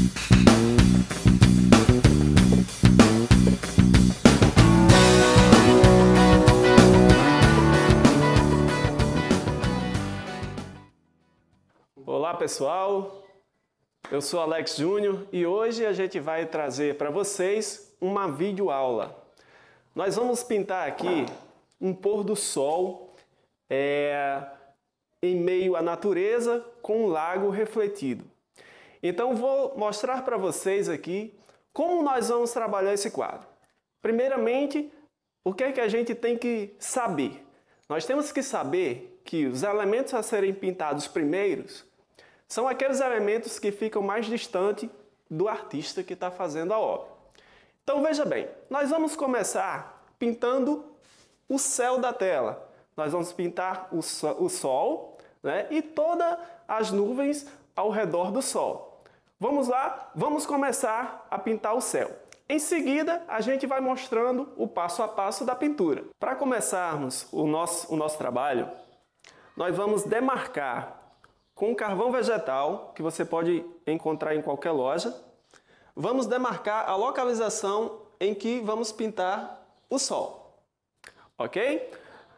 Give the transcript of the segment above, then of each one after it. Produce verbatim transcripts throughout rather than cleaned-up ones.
Olá pessoal, eu sou Alex Júnior e hoje a gente vai trazer para vocês uma videoaula. Nós vamos pintar aqui um pôr do sol é, em meio à natureza com um lago refletido. Então vou mostrar para vocês aqui como nós vamos trabalhar esse quadro. Primeiramente, o que é que a gente tem que saber? Nós temos que saber que os elementos a serem pintados primeiros são aqueles elementos que ficam mais distantes do artista que está fazendo a obra. Então veja bem, nós vamos começar pintando o céu da tela. Nós vamos pintar o sol, o sol, né, e todas as nuvens ao redor do sol. Vamos lá, vamos começar a pintar o céu. Em seguida, a gente vai mostrando o passo a passo da pintura. Para começarmos o nosso, o nosso trabalho, nós vamos demarcar com carvão vegetal, que você pode encontrar em qualquer loja. Vamos demarcar a localização em que vamos pintar o sol. Ok?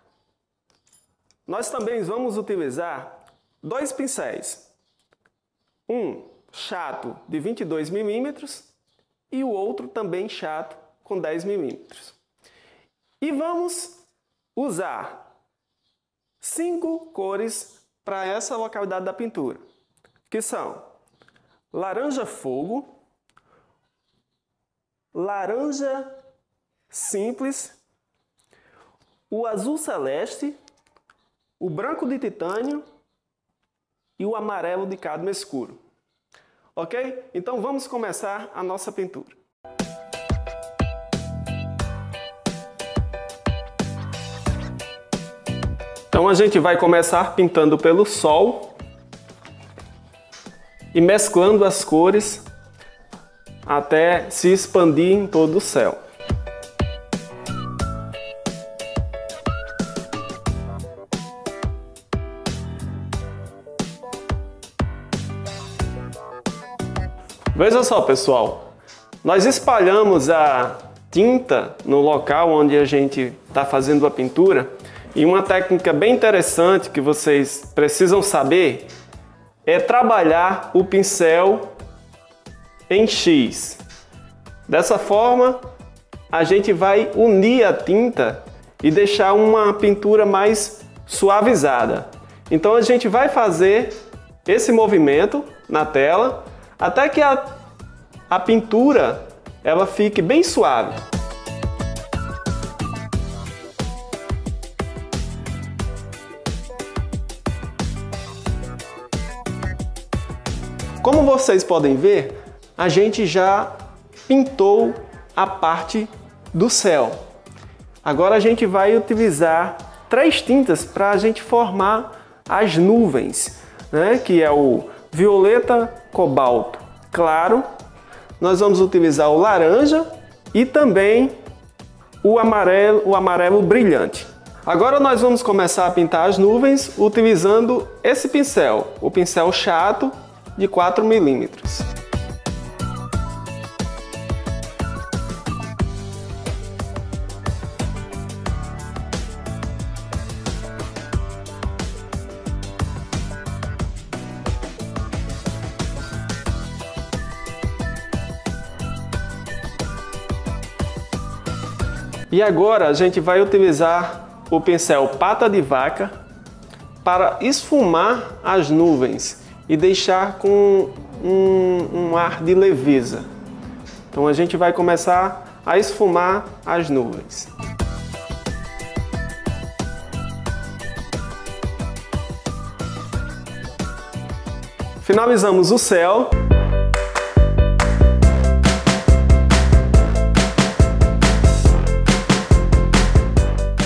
Nós também vamos utilizar dois pincéis. Um chato de vinte e dois milímetros e o outro também chato com dez milímetros. E vamos usar cinco cores para essa localidade da pintura, que são laranja fogo, laranja simples, o azul celeste, o branco de titânio e o amarelo de cádmio escuro. Ok? Então vamos começar a nossa pintura. Então a gente vai começar pintando pelo sol e mesclando as cores até se expandir em todo o céu. Veja só, pessoal, nós espalhamos a tinta no local onde a gente está fazendo a pintura. E uma técnica bem interessante que vocês precisam saber é trabalhar o pincel em X. Dessa forma, a gente vai unir a tinta e deixar uma pintura mais suavizada. Então a gente vai fazer esse movimento na tela até que a, a pintura ela fique bem suave. Como vocês podem ver, a gente já pintou a parte do céu. Agora a gente vai utilizar três tintas para a gente formar as nuvens, né? Que é o violeta cobalto claro, nós vamos utilizar o laranja e também o amarelo, o amarelo brilhante. Agora nós vamos começar a pintar as nuvens utilizando esse pincel, o pincel chato de quatro milímetros. E agora a gente vai utilizar o pincel pata de vaca para esfumar as nuvens e deixar com um, um ar de leveza. Então a gente vai começar a esfumar as nuvens. Finalizamos o céu.